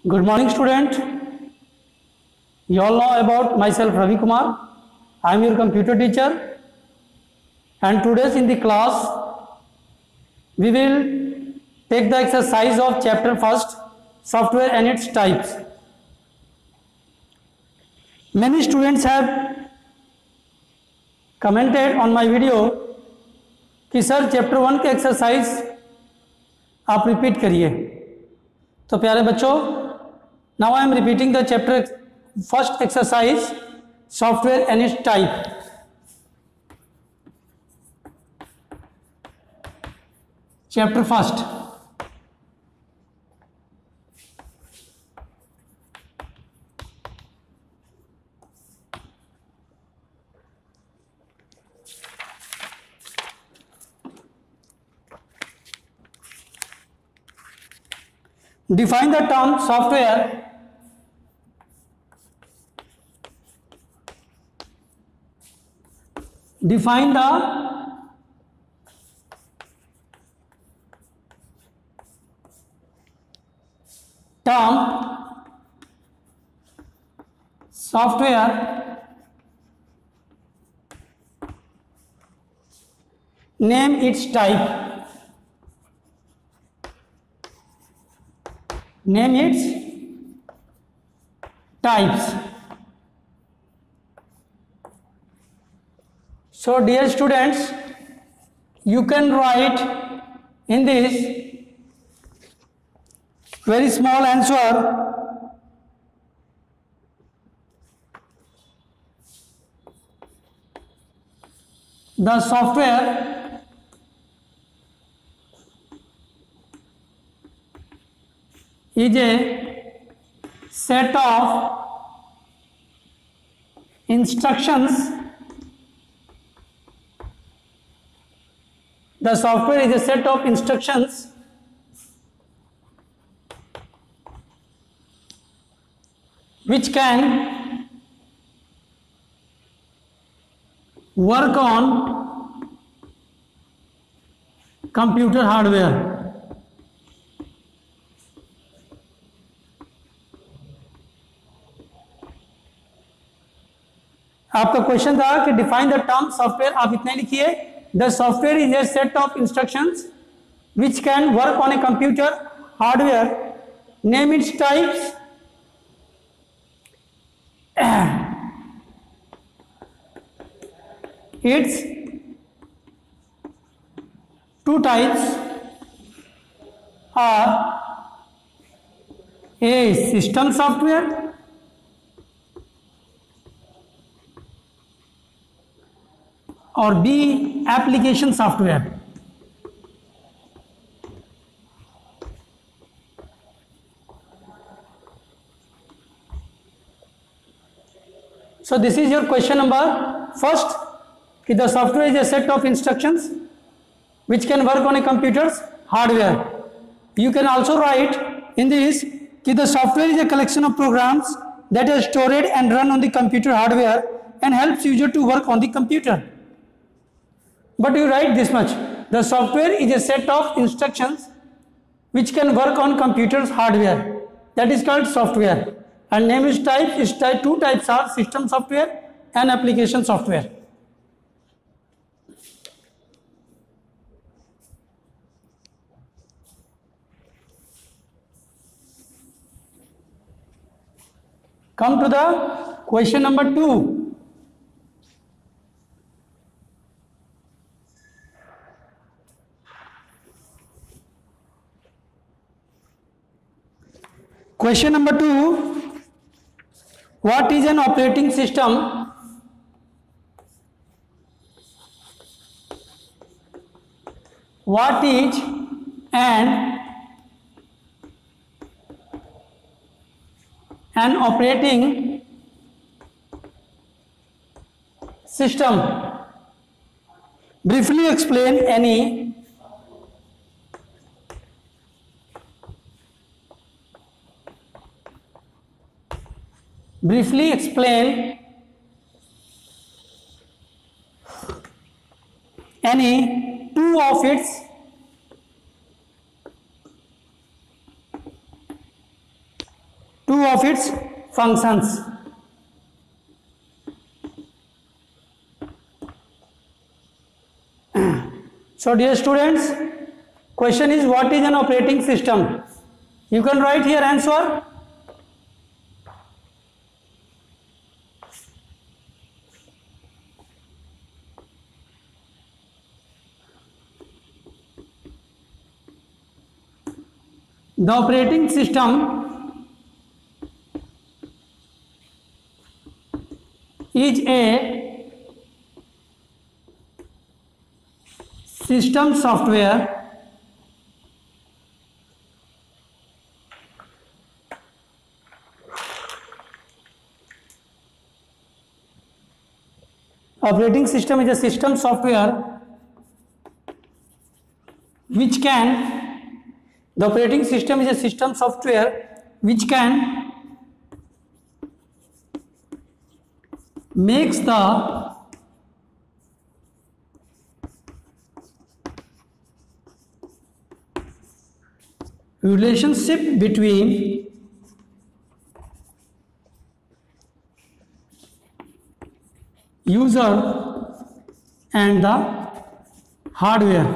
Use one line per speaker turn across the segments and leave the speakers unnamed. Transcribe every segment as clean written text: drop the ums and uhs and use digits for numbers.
Good morning, student. You all know about myself, Ravi Kumar. I am your computer teacher, and today in the class we will take the exercise of chapter first, software and its types. Many students have commented on my video कि sir chapter 1 के exercise आप repeat करिए. तो प्यारे बच्चों, now I am repeating the chapter first exercise, software and its type. Chapter first. Define the term software. Define the term software. Name its type. Name its types. So dear students, you can write in this very small answer the software is a set of instructions. The software is a set of instructions which can work on computer hardware. आपका question था कि define the term software. आप इतने लिखिए. The software is a set of instructions which can work on a computer hardware. Name its types. Its two types are A. System software or B. Application software. So this is your question number first. The software is a set of instructions which can work on a computer's hardware. You can also write in this the software is a collection of programs that are stored and run on the computer hardware and helps user to work on the computer. But you write this much: the software is a set of instructions which can work on computer's hardware. That is called software. And name is types. Its two types are system software and application software. Come to the question number 2. Question number 2. What is an operating system? What is an operating system? Briefly explain any two of its of its functions. So dear students, question is what is an operating system? You can write here answer. The operating system is a system software operating system is a system software which can the operating system is a system software which can makes the relationship between user and the hardware.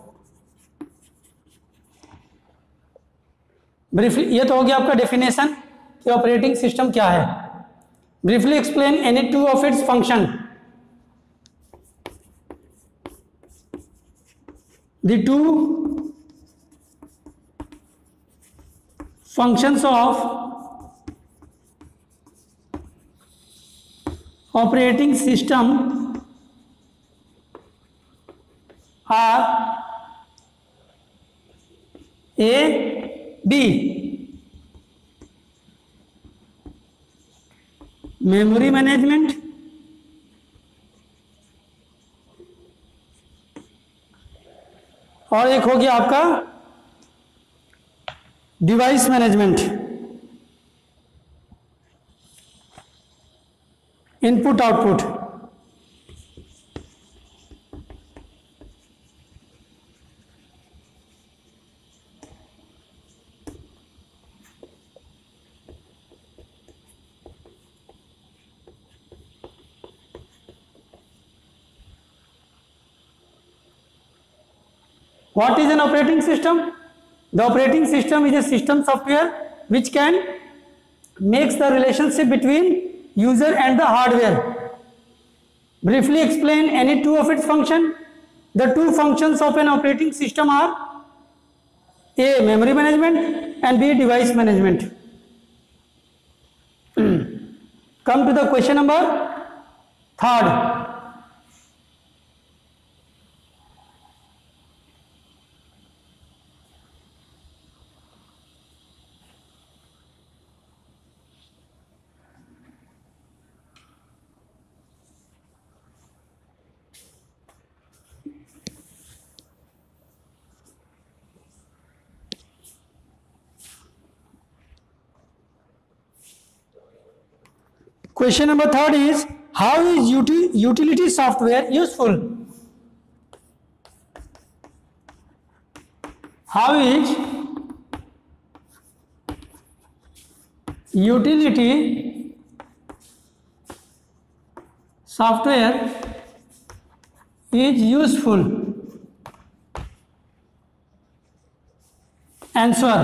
Briefly ये तो हो गया आपका definition कि operating system क्या है. Briefly explain any two of its function. The two functions of operating system are A, B. Memory management, और एक हो गया आपका device management. Input output. What is an operating system? The operating system is a system software which can makes the relationship between user and the hardware. Briefly explain any two of its function. The two functions of an operating system are A, memory management, and B, device management. Come to the question number 3rd. Question number 3rd is how is utility software useful? How is utility software is useful? Answer.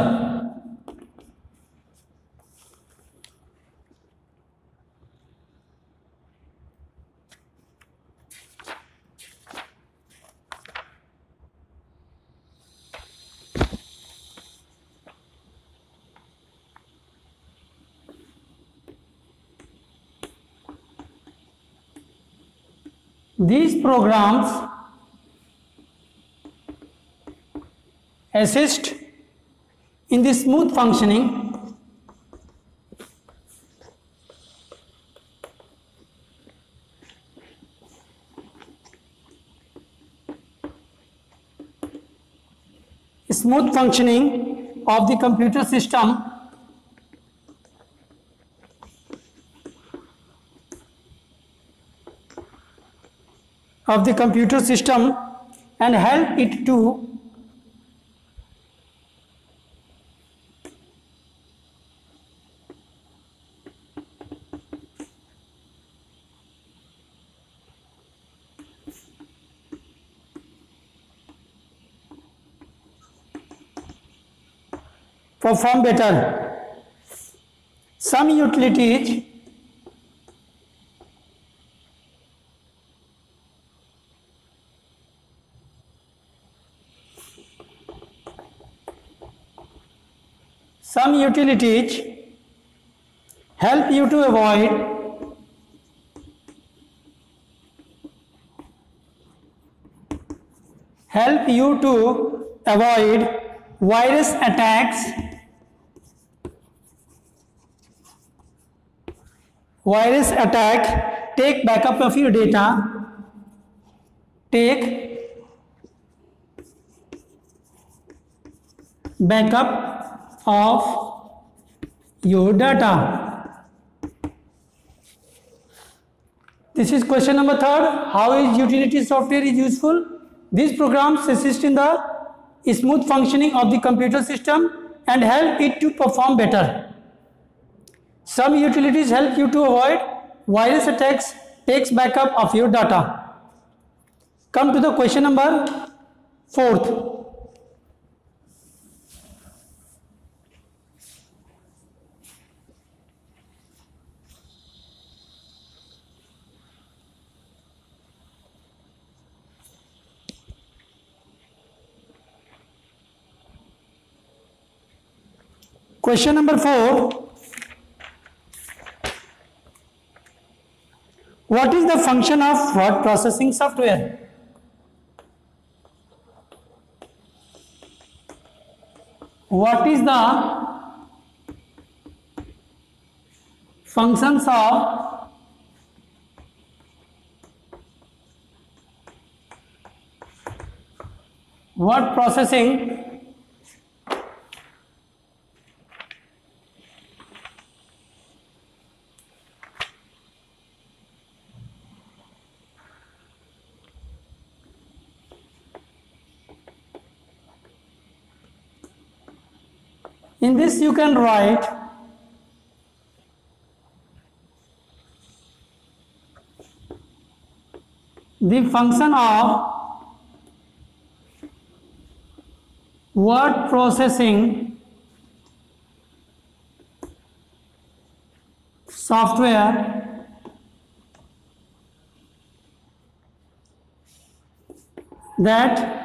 These programs assist in the smooth functioning of the computer system and help it to perform better. Some utilities help you to avoid virus attacks, take backup of your data, take backup of your data. This is question number 3rd. How is utility software is useful? These programs assist in the smooth functioning of the computer system and help it to perform better. Some utilities help you to avoid virus attacks, takes backup of your data. Come to the question number 4th. Question number 4. What is the function of word processing software? What is the functions of word processing In this you can write the function of word processing software that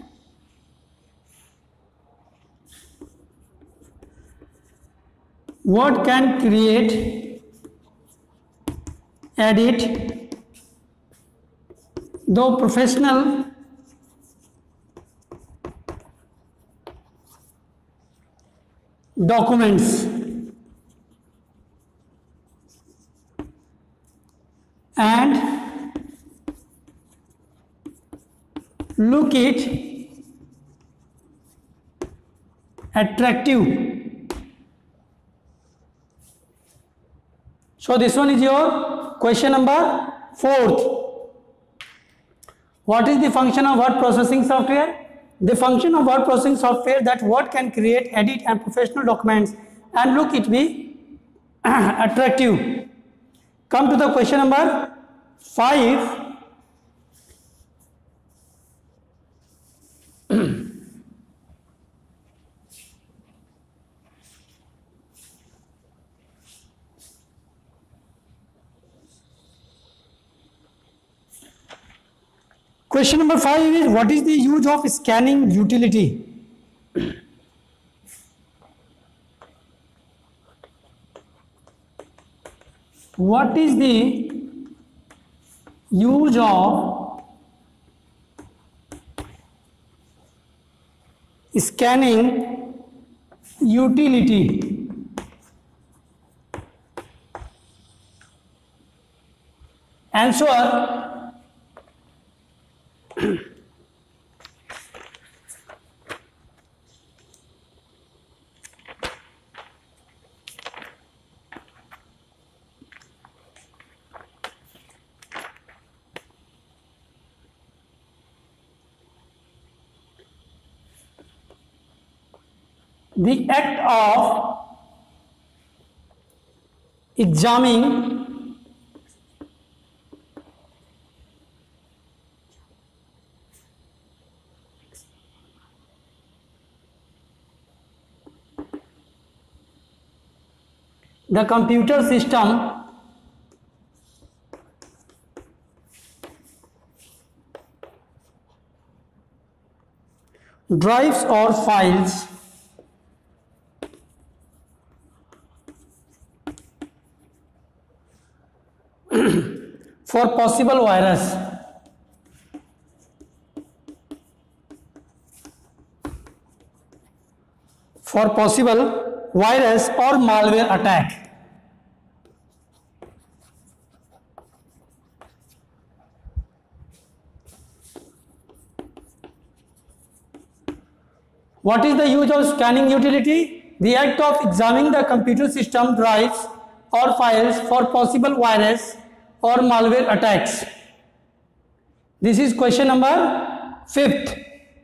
word can create, edit, though professional documents and look it attractive. So this one is your question number 4th. What is the function of word processing software? The function of word processing software that word can create, edit and professional documents and look it be attractive. Come to the question number 5. Question number 5 is, what is the use of scanning utility? What is the use of scanning utility? Answer: the act of examining the computer system drives or files for possible virus. For possible virus or malware attack. What is the use of scanning utility? The act of examining the computer system drives or files for possible virus or malware attacks. This is question number 5th.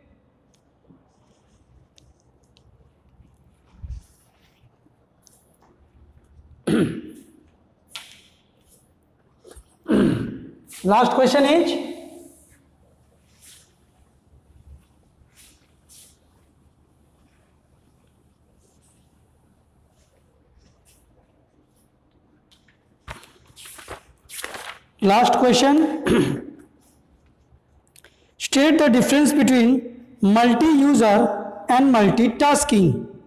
Last question is, last question. State the difference between multi-user and multitasking.